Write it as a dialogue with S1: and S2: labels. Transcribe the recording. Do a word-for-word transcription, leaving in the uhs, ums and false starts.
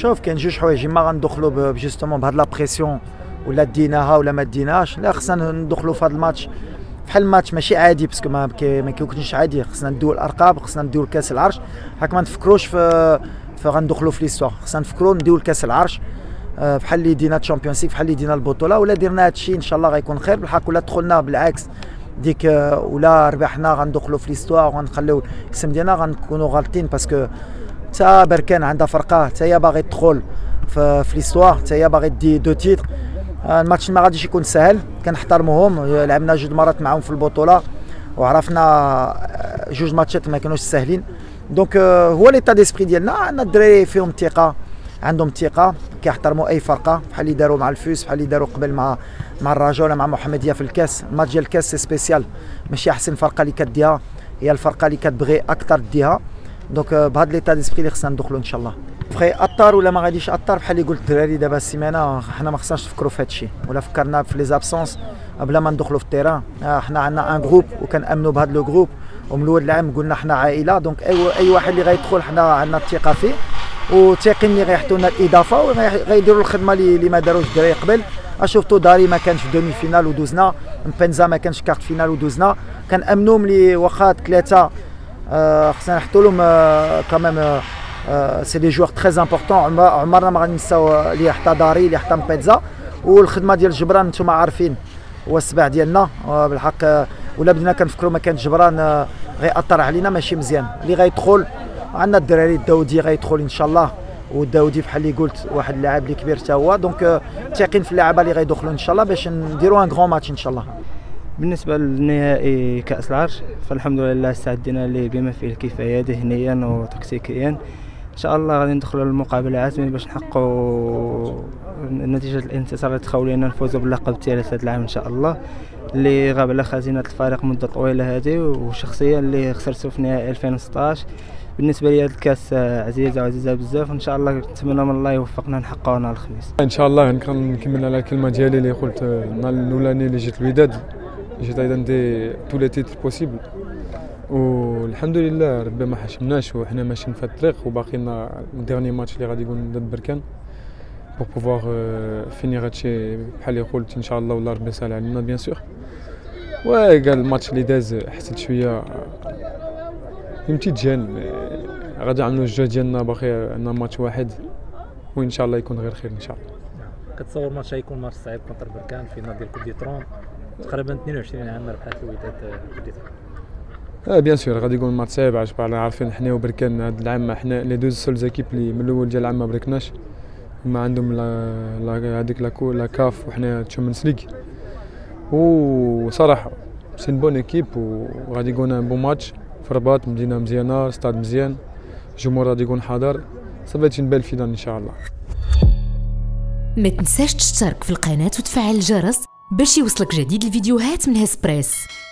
S1: شوف كاين جوج حوايج، اما غندخلوا بجوستومون بهاد لا بريسيون ولا ديناها ولا ما ديناهاش، لا خصنا ندخلوا في هذا الماتش بحال الماتش ماشي عادي باسكو ما ما كيكونش عادي، خصنا نديو الارقام، خصنا نديو لكاس العرش، هاك ما نفكروش في فغندخلوا في ليستوار، خصنا نفكروا نديو لكاس العرش بحال اللي دينا تشامبيونز ليغ، بحال اللي دينا البطوله، ولا درنا هذا الشيء ان شاء الله غيكون خير بالحق، ولا دخلنا بالعكس ديك ولا ربحنا غندخلوا في ليستوار وغنخليو الاسم ديالنا غنكونوا غالطين، باسكو تا بركان عندها فرقه حتى هي باغي تدخل في, في ليستوار، حتى هي باغي دي دو تيتر. الماتش ما غاديش يكون سهل، كنحترموهم، لعبنا جوج مرات معاهم في البطوله وعرفنا جوج ماتشات ما كانوش ساهلين. دونك هو ليتا ديسبري ديالنا، عندنا الدراري فيهم ثقه، عندهم ثقه، كيحترموا اي فرقه بحال اللي داروا مع الفوس، بحال اللي داروا قبل مع مع الرجاء ولا مع محمديه في الكاس. الماتش ديال الكاس سي سبيسيال، ماشي احسن فرقه اللي كديها هي الفرقه اللي كتبغي اكثر ديها. دونك بهذا ليتا ديسبري اللي خصنا ندخلوا ان شاء الله. بغي اثر ولا ما غاديش اثر، بحال اللي قلت الدراري دابا السيمانه حنا ما خصناش نفكروا في هذا الشيء، ولا فكرنا في لي زابسونس بلا ما ندخلوا في التيران. حنا عندنا ان جروب وكنامنوا بهذا لو جروب، ومن الاول العام قلنا حنا عائله، دونك اي اي واحد اللي غيدخل حنا عندنا الثقه فيه، وثاقين اللي غيحطوا لنا الاضافه وغيديروا الخدمه اللي ما داروش الدراري قبل. شفتوا داري ما كانش في دومي فينال ودوزنا، مبنزا ما كانش كارت فينال ودوزنا، كنامنوا ملي واخا ثلاثه آه خصنا نحطوا لهم آه كمان آه سي دي جوار تري امبورطون. عمرنا ما غادي نساو اللي حتى داري اللي حتى مبنزا، والخدمه ديال جبران نتوما عارفين هو السبع ديالنا آه بالحق آه ولا بدينا كنفكروا ما كان جبران آه غيأثر علينا ماشي مزيان. اللي غيدخل عندنا الدراري الداودي غيدخل ان شاء الله، والداودي بحال اللي قلت واحد اللاعب اللي كبير حتى هو، دونك ثاقين في اللاعبه اللي غيدخلوا ان شاء الله باش نديروا ان غران ماتش ان شاء الله.
S2: بالنسبه للنهائي كاس العرش فالحمد لله استعدينا ليه بما فيه الكفايه ذهنيا وتكتيكيا. ان شاء الله غادي ندخلوا للمقابله عازمين باش نحققوا نتيجه الانتصار اللي تخاو لينا نفوزوا باللقب الثالث هذا العام ان شاء الله، اللي غاب على خزينه الفريق مده طويله هذه، وشخصيا اللي خسرته في نهائي ألفين وستطاش. بالنسبه لي هذا الكاس عزيزه وعزيزه بزاف، وان شاء الله نتمنى من الله يوفقنا نحققوها نهار الخميس
S3: ان شاء الله. نكمل على الكلمه ديالي اللي قلت النهار الاولاني اللي جيت الوداد، جيت ايضا دي تو لي تيتر بوسيبل، والحمد لله ربي ما حشمناش وحنا ماشيين في الطريق، وباقي لنا الديرني ماتش اللي غادي يكون ضد بركان بور بوفوار فينيغ هادشي بحال اللي قلت ان شاء الله، والله ربي يسهل علينا بيان سور. وقال الماتش اللي داز حسيت شويه يمتي تجان، غادي نعملوا الجهد ديالنا، باقي عندنا ماتش واحد وان شاء الله يكون غير خير ان شاء الله.
S4: كتصور ماتش غيكون ماتش صعيب كونتر بركان في نادي كوب دي ترون، تقريبا اثنين وعشرين عام ربحات الوداد كوب دي ترون.
S3: اه بيان سور غادي يكون ماتش صعيب، علاش بعدا عارفين حنا وبركان هذا العام حنا لي دوز سول زيكيب اللي من الاول ديال العام ما بركناش، هما عندهم لا هذيك لا لا كاف وحنا تشامبيونز ليغ، وصراحه سي بون ايكيب وغادي يكون ان بون ماتش في الرباط، مدينه مزيانه، ستاد مزيان، الجمهور غادي يكون حاضر، صافي نبان الفينال ان شاء الله.
S5: ما تنساش تشترك في القناه وتفعل الجرس باش يوصلك جديد الفيديوهات من هسبريس.